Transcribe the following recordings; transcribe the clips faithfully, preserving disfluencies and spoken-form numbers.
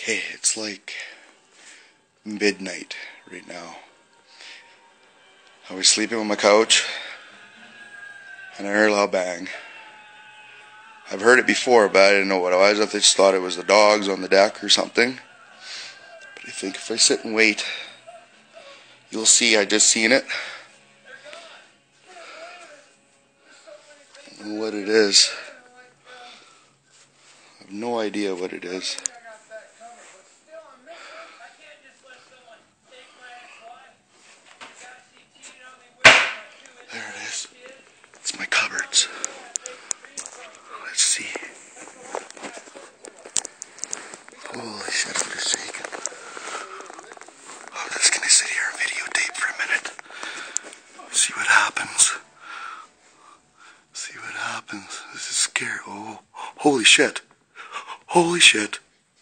Okay, it's like midnight right now. I was sleeping on my couch and I heard a loud bang. I've heard it before, but I didn't know what it was. I just thought it was the dogs on the deck or something. But I think if I sit and wait, you'll see I just seen it. I don't know what it is. I have no idea what it is. There it is. It's my cupboards. Let's see. Holy shit, I'm just shaking. I'm just gonna sit here and videotape for a minute. See what happens. See what happens. This is scary. Oh, holy shit. Holy shit.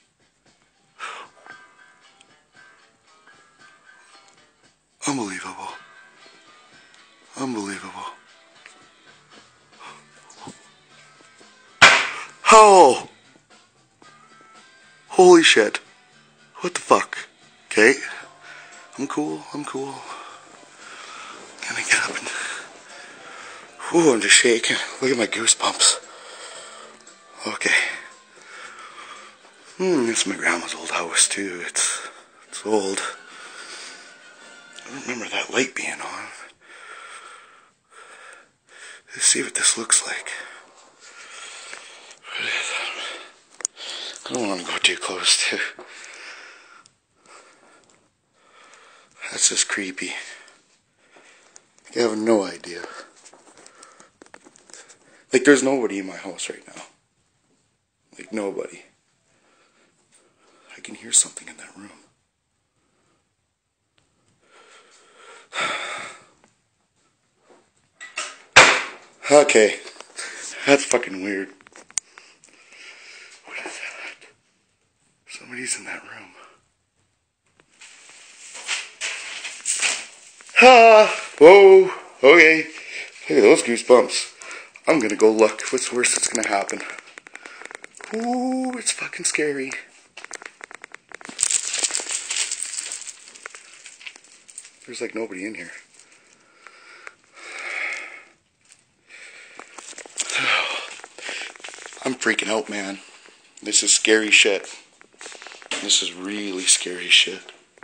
Unbelievable. Unbelievable. Oh! Holy shit. What the fuck? Okay. I'm cool. I'm cool. Gonna get up and... Ooh, I'm just shaking. Look at my goosebumps. Okay. Hmm, it's my grandma's old house too. It's, it's old. I don't remember that light being on. Let's see what this looks like. I don't want to go too close to. That's just creepy. I have no idea. Like, there's nobody in my house right now. Like, nobody. I can hear something in that room. Okay. That's fucking weird. What is that? Somebody's in that room. Ah! Whoa! Okay. Look at those goosebumps. I'm gonna go look. What's the worst that's gonna happen? Ooh, it's fucking scary. There's like nobody in here. I'm freaking out, man. This is scary shit. This is really scary shit.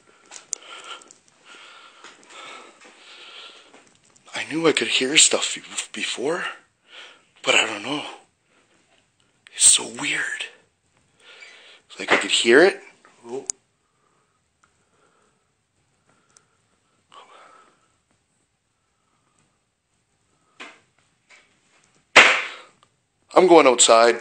I knew I could hear stuff before, but I don't know. It's so weird. It's like I could hear it. Oh. I'm going outside.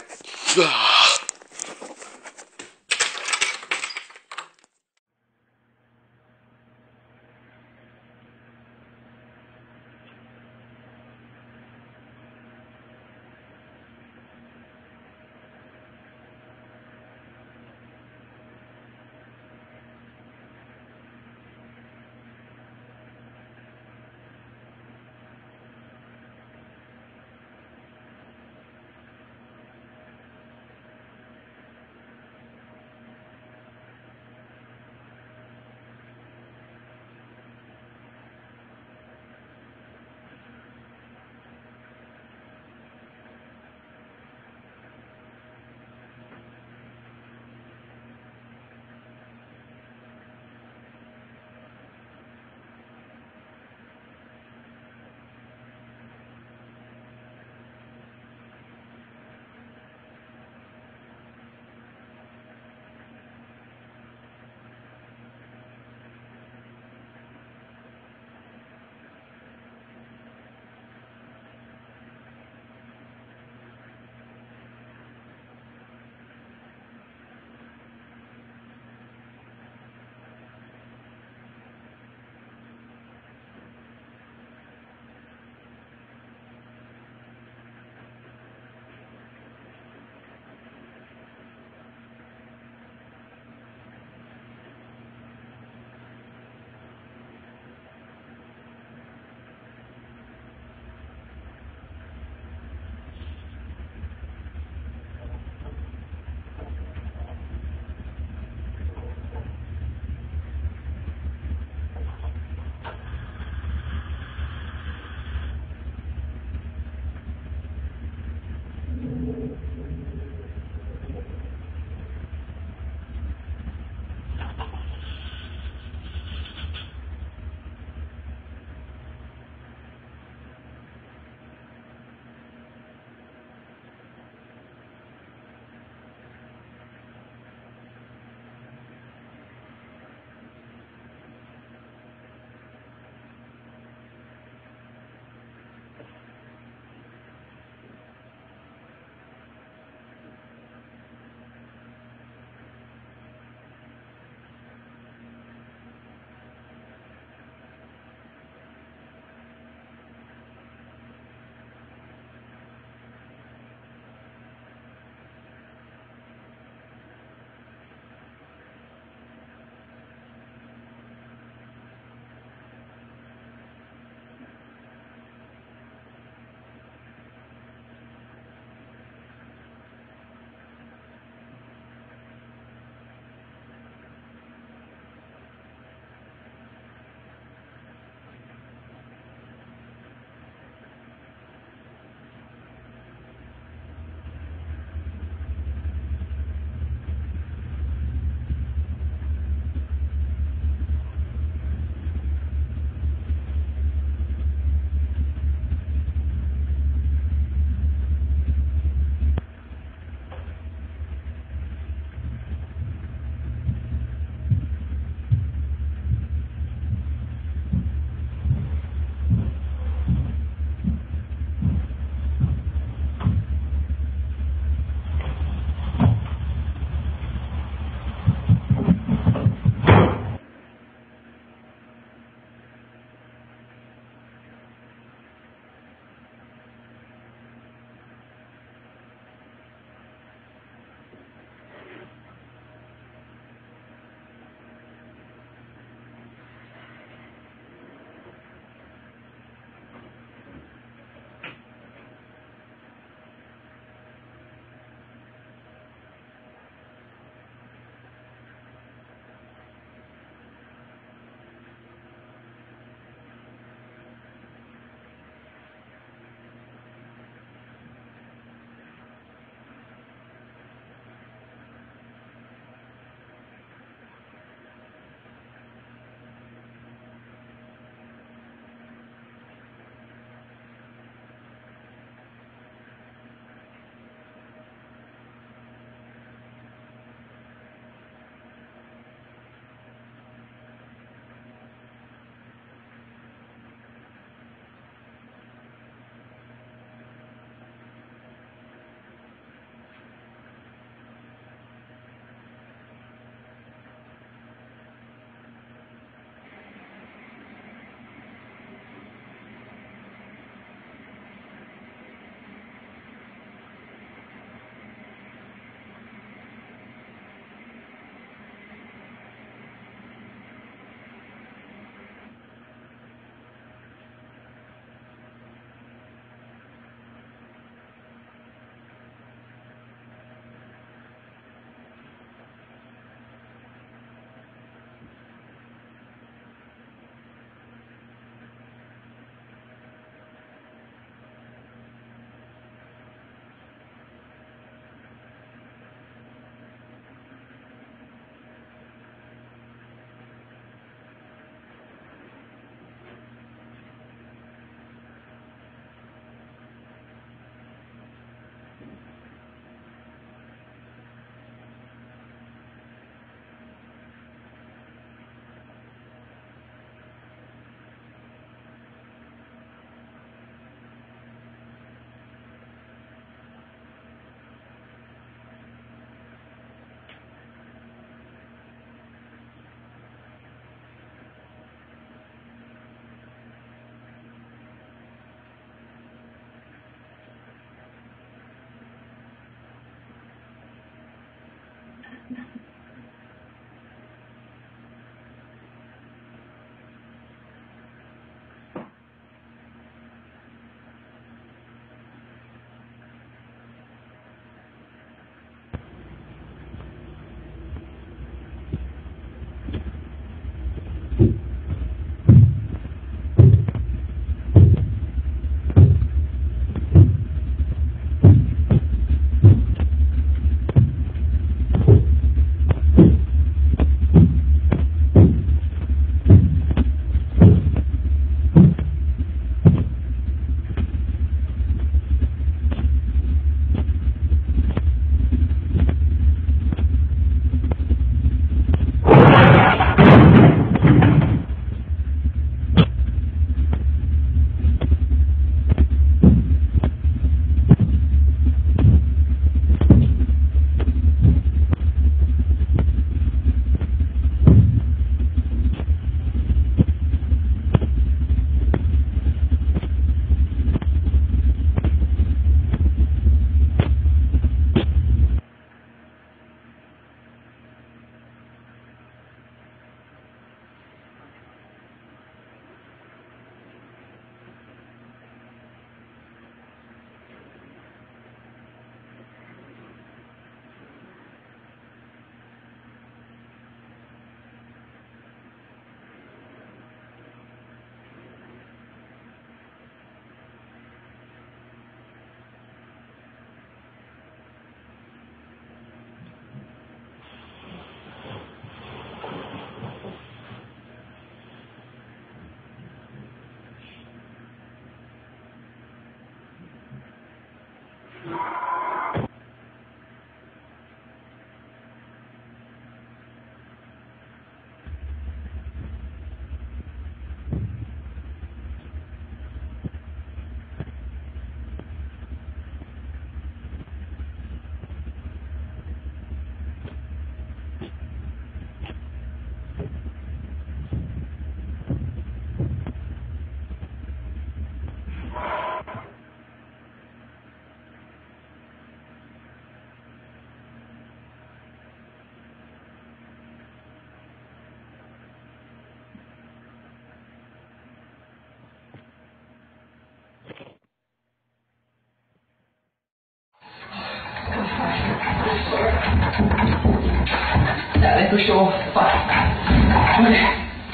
That I push all. Fuck. Okay.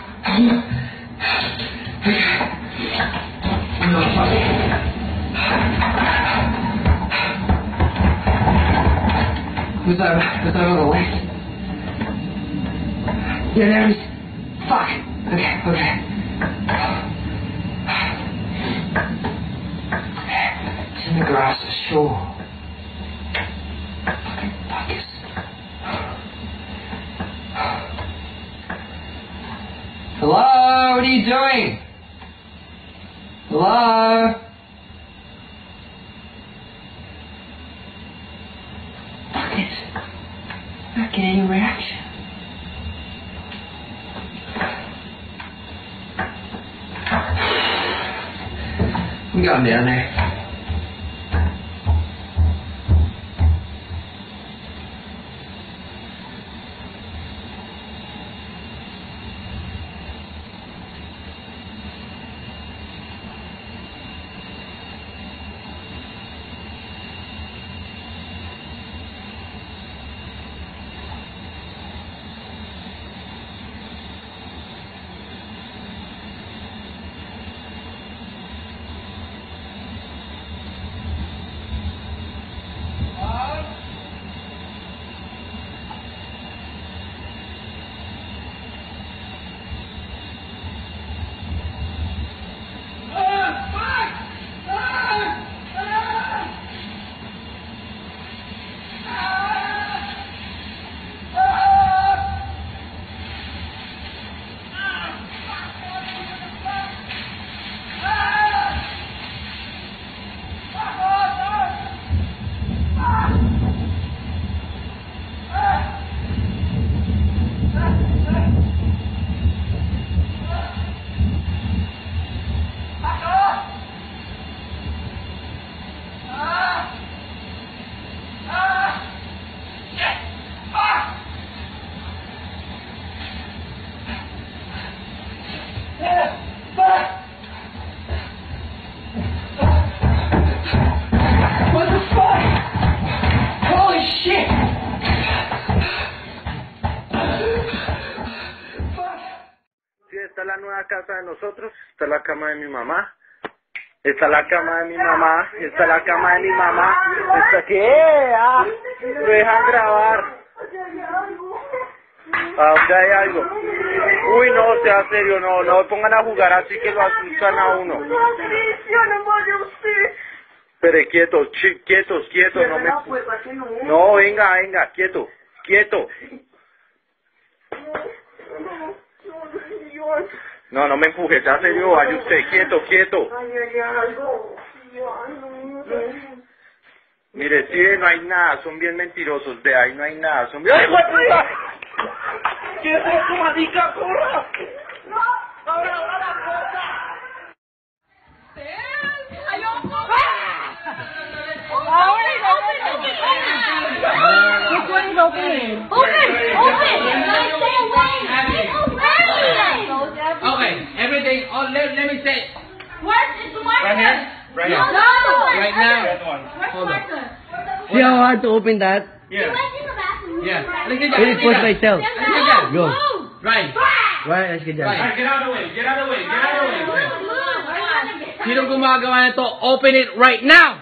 No, fuck. Who's that? Who's that on the left? Yeah, there he is. Fuck. Okay, okay. It's in the grass, sure. Fucking buckets. Hello? What are you doing? Hello? Buckets. Not getting any reaction. We got him down there. Esta es la nueva casa de nosotros, esta es la cama de mi mamá, esta es la cama de mi mamá, esta es la cama de mi mamá, esta que ah, lo dejan grabar. Ah, ya hay algo. Uy, no, sea serio, no, no pongan a jugar así que lo asustan a uno. Pero quietos, chi, quietos, quietos, no me... No, venga, venga, quieto, quieto. No, no me empuje, ya serio, vaya usted, quieto, quieto. Mire, sí, no hay nada, son bien mentirosos, de ahí no hay nada, son bien... ¡Ay, guaputa! ¿Qué es eso, marica, corra? ¡No! ¡Ahora, ahora la cosa! Which one is open? Open! Open! Guys, stay away! Stay away! Okay, everything, oh, let, let me say. Where's it's Martha? Right here? Right no, here. No! Right now. Where's Hold on. Martha? See how hard to open that? She Yeah. went in the bathroom. Yeah. Let's Let's get Can you push myself? Go. Right. Right, let's get Right. down. Get out of the way. Get out of the way. Get out of the way. Move! Sino gumagawa nito? Open it right now.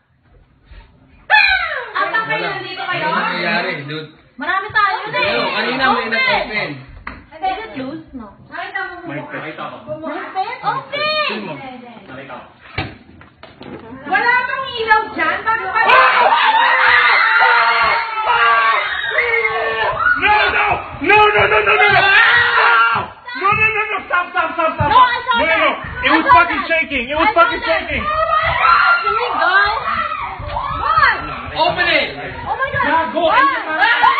Ang kayo nandito kayo? Ano nangyari, dude? Marami tayo din. Pero, kanina may nag-open. Is it loose? No. Nakita mo mo. Nakita ko. Open? Open! Nakita ko. Wala kang ilaw dyan? Bakit ba? No, no! No, no, no, no, no! No, no, no, no! Stop, stop, stop, stop! No, I saw no, that. no, it was I saw fucking that. shaking! It was I saw fucking that. shaking! Can we go? What? Open it! Oh my God! Yeah, go. What?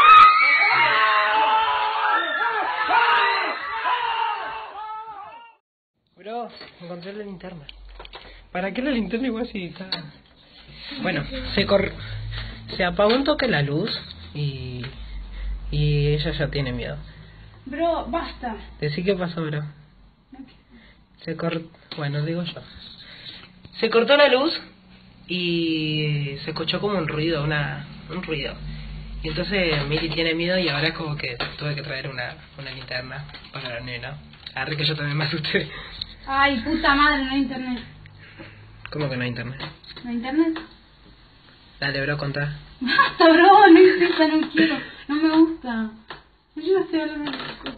Bro, encontré la linterna. ¿Para qué la linterna igual si está...? Bueno, se cor... se apagó un toque la luz y... y ella ya tiene miedo. Bro, basta. Decí qué pasó, bro. Se cortó... Bueno, digo yo. Se cortó la luz y se escuchó como un ruido, una... un ruido. Y entonces Miri tiene miedo y ahora es como que tuve que traer una, una linterna para la nena. Arre que yo también me asusté. Ay, puta madre, no hay internet. ¿Cómo que no hay internet? ¿No hay internet? Dale, bro, contá. Basta, bro, no importa, no quiero. No me gusta. Yo no estoy hablando de eso.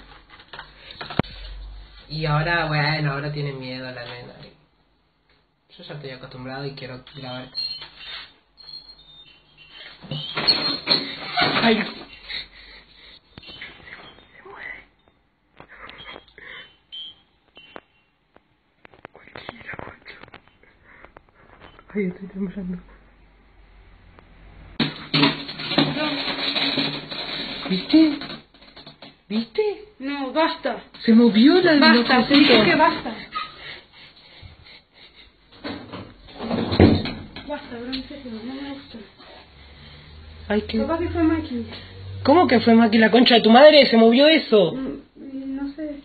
Y ahora, bueno, ahora tiene miedo la nena. Yo ya estoy acostumbrado y quiero grabar. Ay. Ay, estoy temblando. ¿Viste? ¿Viste? No, basta. Se movió la Basta, te dije que basta. Basta, bro, en serio, no me gusta. Ay, qué... Capaz que fue Maki. ¿Cómo que fue Maki, la concha de tu madre? Se movió eso. Mm, No sé.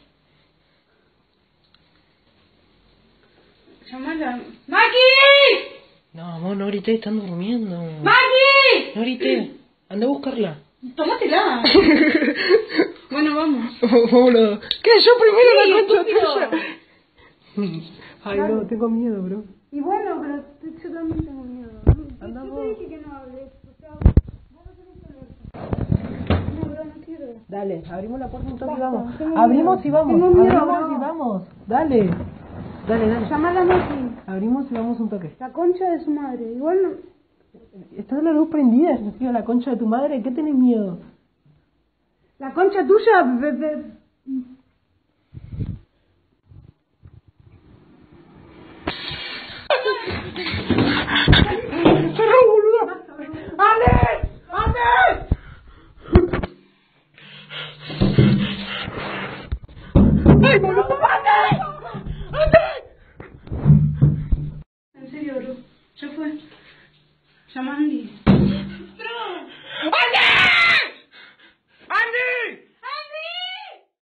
Llamala. ¡Maki! No, amor, no grité, están durmiendo. ¡Maki! No grité. Anda a buscarla. Tómatela. Bueno, vamos. Vámonos. ¿Qué? Yo primero Sí, la concha estúpido. tuya. Ay, no, tengo miedo, bro. Y bueno, pero yo también tengo miedo. Anda Yo vos. te dije que no hables. O sea, vos no tenés que hablar. No, bro, no quiero. Dale, abrimos la puerta un toque y Basta, vamos. tengo Abrimos miedo. y vamos. Tengo miedo, Abrimos bro. y vamos. Dale. Dale, dale. Llamala a Maki. Abrimos y vamos un toque. La concha de su madre. Igual no. Está la luz prendida, tío, la concha de tu madre. ¿Qué tenés miedo? La concha tuya. Be, be,